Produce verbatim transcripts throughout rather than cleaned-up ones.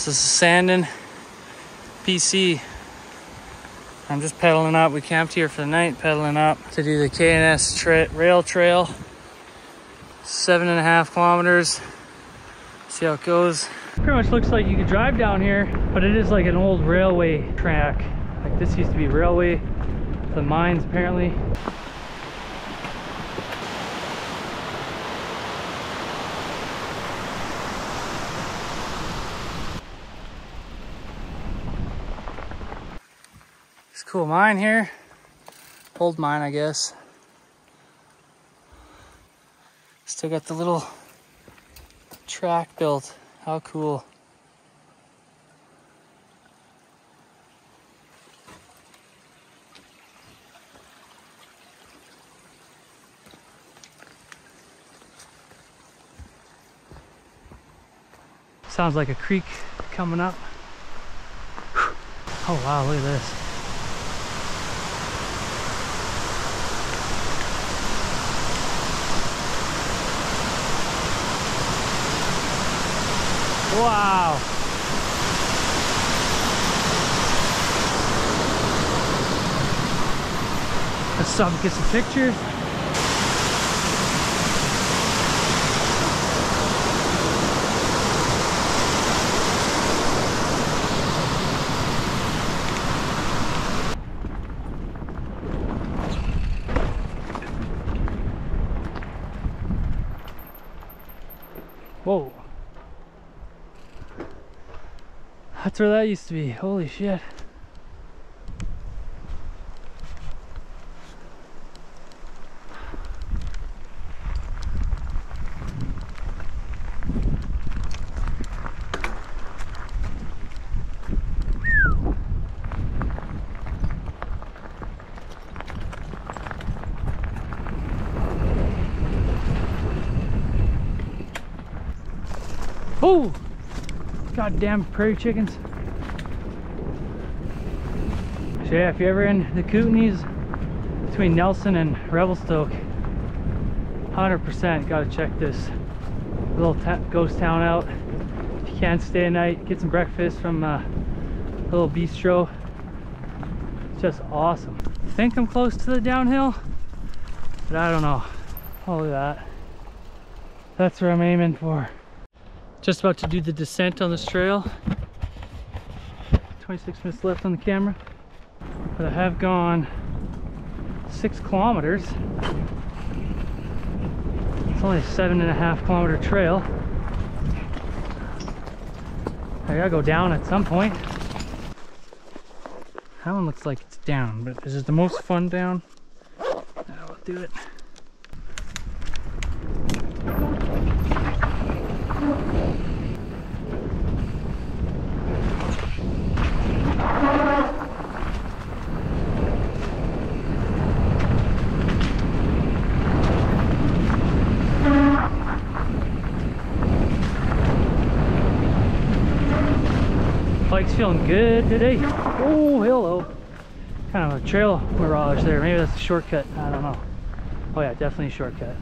This is Sandon P C. I'm just pedaling up. We camped here for the night, pedaling up to do the K and S tra rail trail. Seven and a half kilometers. See how it goes. Pretty much looks like you could drive down here, but it is like an old railway track. Like this used to be railway, the mines apparently. It's a cool mine here. Old mine, I guess. Still got the little track built. How cool. Sounds like a creek coming up. Oh wow, look at this. Wow. Let's stop and get some pictures. Whoa. That's where that used to be. Holy shit. Oh! Goddamn prairie chickens. So yeah, if you're ever in the Kootenays between Nelson and Revelstoke, one hundred percent gotta check this little ghost town out. If you can, stay a night, get some breakfast from a little bistro. It's just awesome. I think I'm close to the downhill, but I don't know. Oh, look at that. That's where I'm aiming for. Just about to do the descent on this trail. twenty-six minutes left on the camera. But I have gone six kilometers. It's only a seven and a half kilometer trail. I gotta go down at some point. That one looks like it's down, but is it the most fun down? I'll do it. Bike's feeling good today. Oh, hello. Kind of a trail mirage there. Maybe that's a shortcut. I don't know. Oh yeah, definitely a shortcut.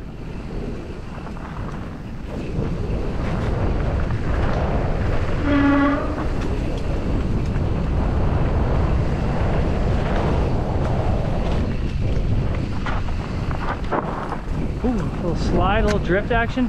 Ooh, a little slide, a little drift action.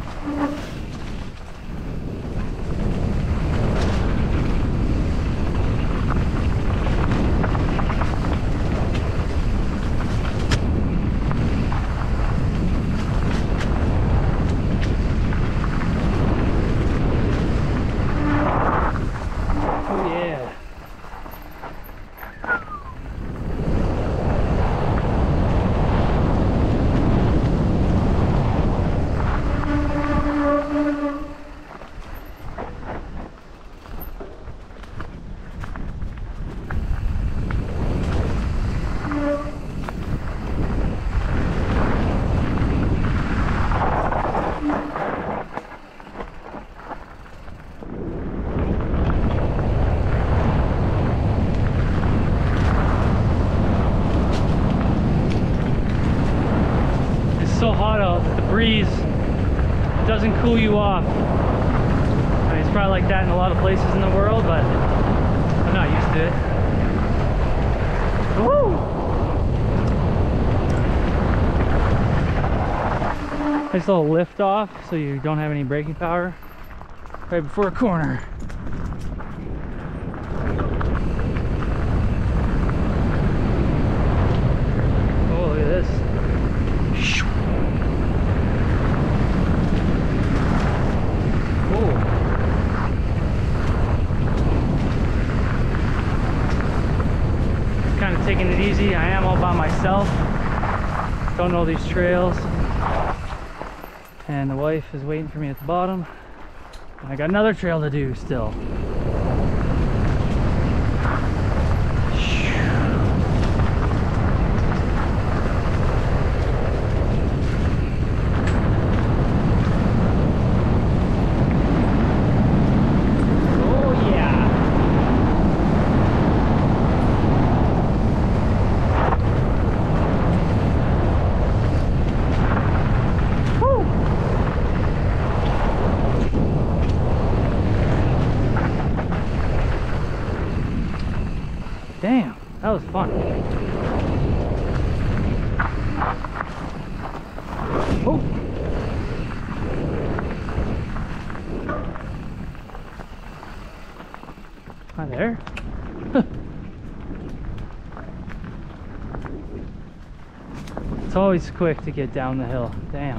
so hot out that the breeze doesn't cool you off. And it's probably like that in a lot of places in the world, but I'm not used to it. Woo! Nice little lift off so you don't have any braking power right before a corner. Oh, look at this. Oh. Kind of taking it easy. I am all by myself. Don't know these trails. And the wife is waiting for me at the bottom. And I got another trail to do still. Damn, that was fun. Oh. Hi there. It's always quick to get down the hill. Damn.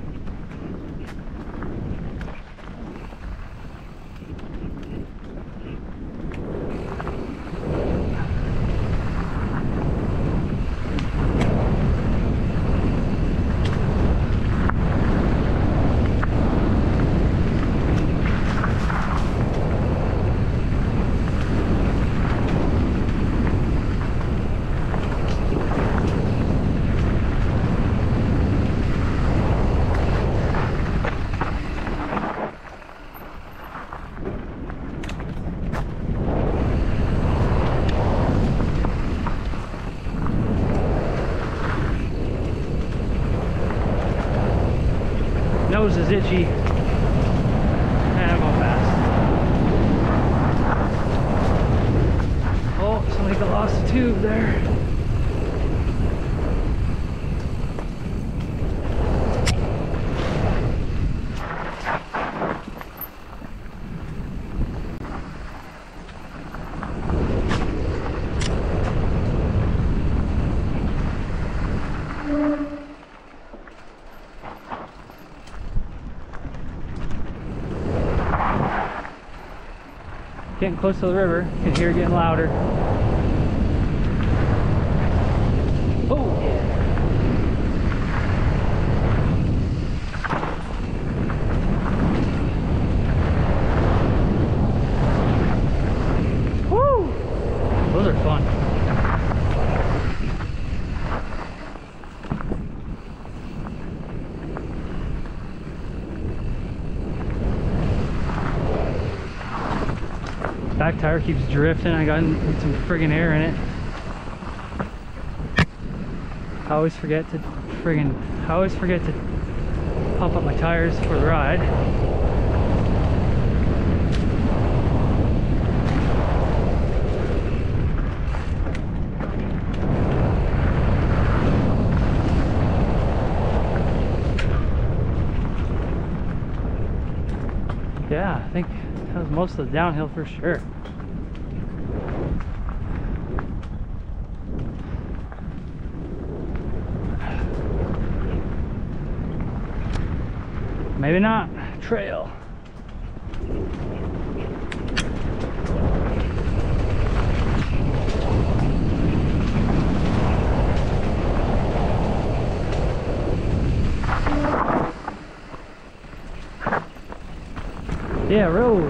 Nose is itchy. And I'm going fast. Oh, somebody got lost a tube there. Getting close to the river, you can hear it getting louder. Oh yeah. Woo! Those are fun. Back tire keeps drifting. I got some friggin' air in it. I always forget to friggin' I always forget to pump up my tires for the ride. Yeah, I think that was most of the downhill for sure. Maybe not. Trail. Yeah, road.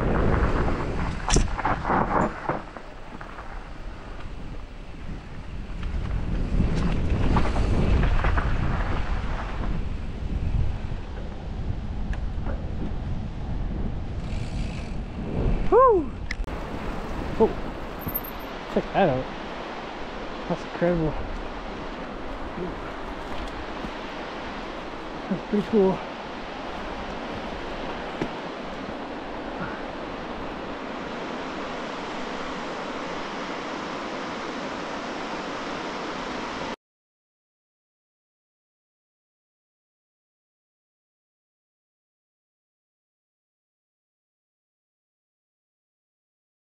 Woo! Oh, check that out. That's incredible. That's pretty cool.